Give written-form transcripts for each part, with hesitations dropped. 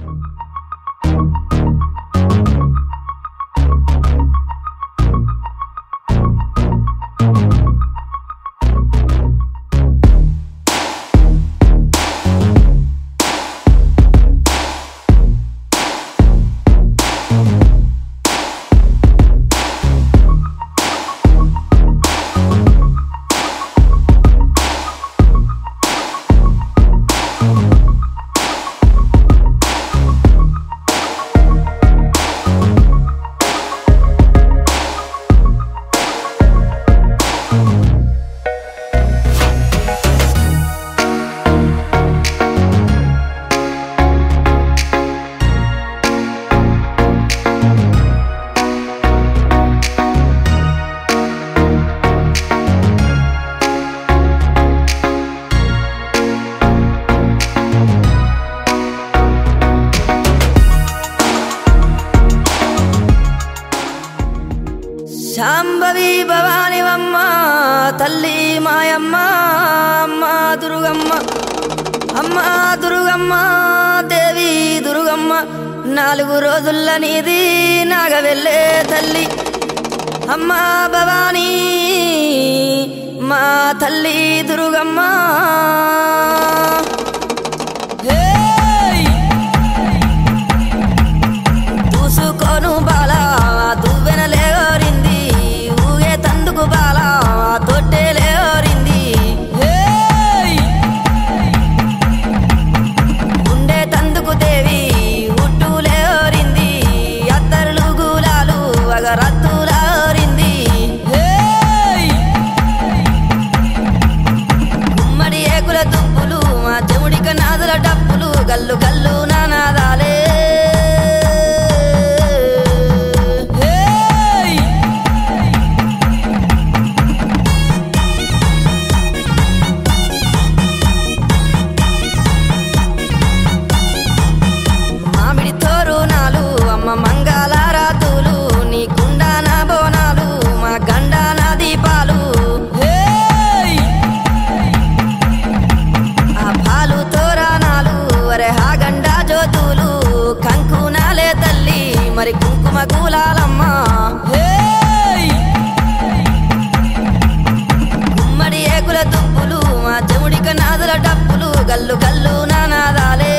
శాంభవి భవాని వమ్మ తల్లి మాయమ్మ అమ్మ దుర్గమ్మ అమ్మ దుర్గమ్మ దేవి దుర్గమ్మ 4 రోజుల నీది నాగవెల్లే తల్లి అమ్మ భవాని మా తల్లి దుర్గమ్మ చూసుకోను బాలా దువ్వెనలే ఓరింది ఊగే తందుకు బాలా తొట్టెలే ఓరింది ఉండే తందుకు దేవి ఉట్టులే ఓరింది అత్తరులు గులాలు అగరత్తుల ఓరింది గుమ్మడి ఏకుల దుప్పులు మా చెవుడిక నాదుల డప్పులు గల్లు గల్లు నానాదాలే మంగళారాతులు నీ కుండాన బోనాలు మా గండాన దీపాలు ఆ పాలు తోరణాలు అరే హా గండా జ్యోతులు కంకునాలే తల్లి మరి కుంకుమ గులాలమ్మ గుమ్మడి ఏకుల దుప్పులు మా చెవుడిక నాదుల డప్పులు గల్లు గల్లు నానాదాలే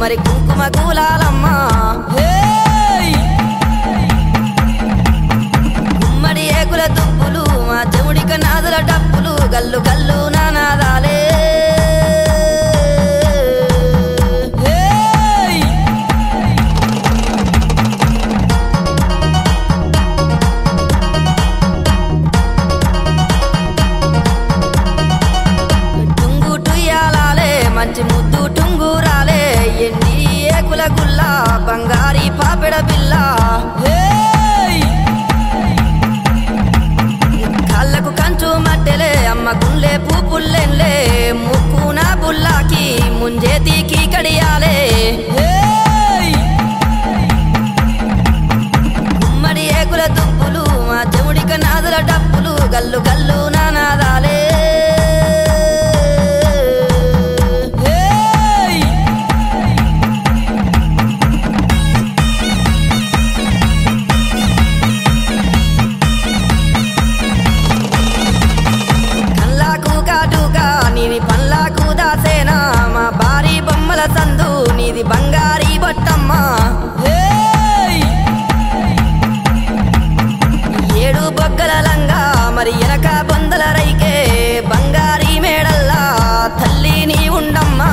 మరి కుంకుమ గులాలమ్మ గుమ్మడి ఏకుల దుప్పులు మా చెముడిక నాదుల డప్పులు గల్లు గల్లు నానాదాలే మంచి ముద్దు టుంగురాలే ఎండి ఏకుల గుల్ల బంగారీ పాపెడ బిల్ల కళ్ళకు కంచు మట్టెలే అమ్మ గుండె పూపుల్లెన్లే ముక్కున బుల్లాకి ముంజేతికి కడియాలే గుమ్మడి ఏకుల దుప్పులు మా చెముడిక నాదుల డప్పులు గల్లు గల్లు నానాదాలే నీది పల్లాకు దాసేనా మా భారీ బొమ్మల సందు నీది బంగారీ బొట్టమ్మ ఏడు బొగ్గల లంగా మరి ఎనక బొందల రైకే బంగారీ మేడల్లా తల్లి నీ ఉండమ్మా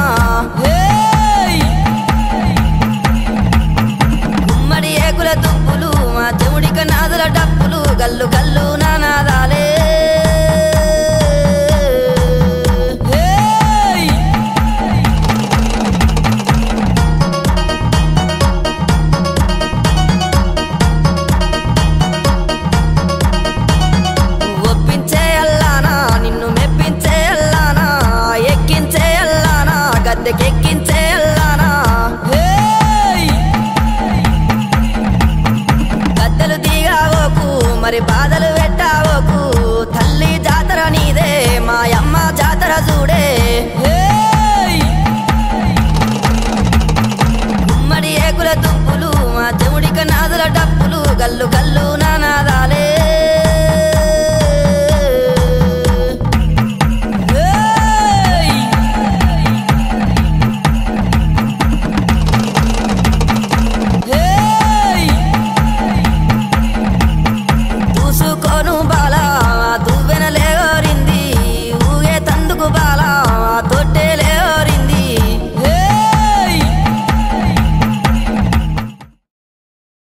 గుమ్మడి ఏకుల దుప్పులు మా చెముడిక నాదుల డప్పులు గల్లు గల్లు నానాదాలే ఎక్కించే అల్లానా గద్దెలు దిగావోకు మరి బాధలు పెట్టావోకు తల్లి జాతర నీదే మాయమ్మ జాతర చూడే గుమ్మడి ఏకుల దుప్పులు మా చెముడిక నాదుల డప్పులు గల్లు గల్లు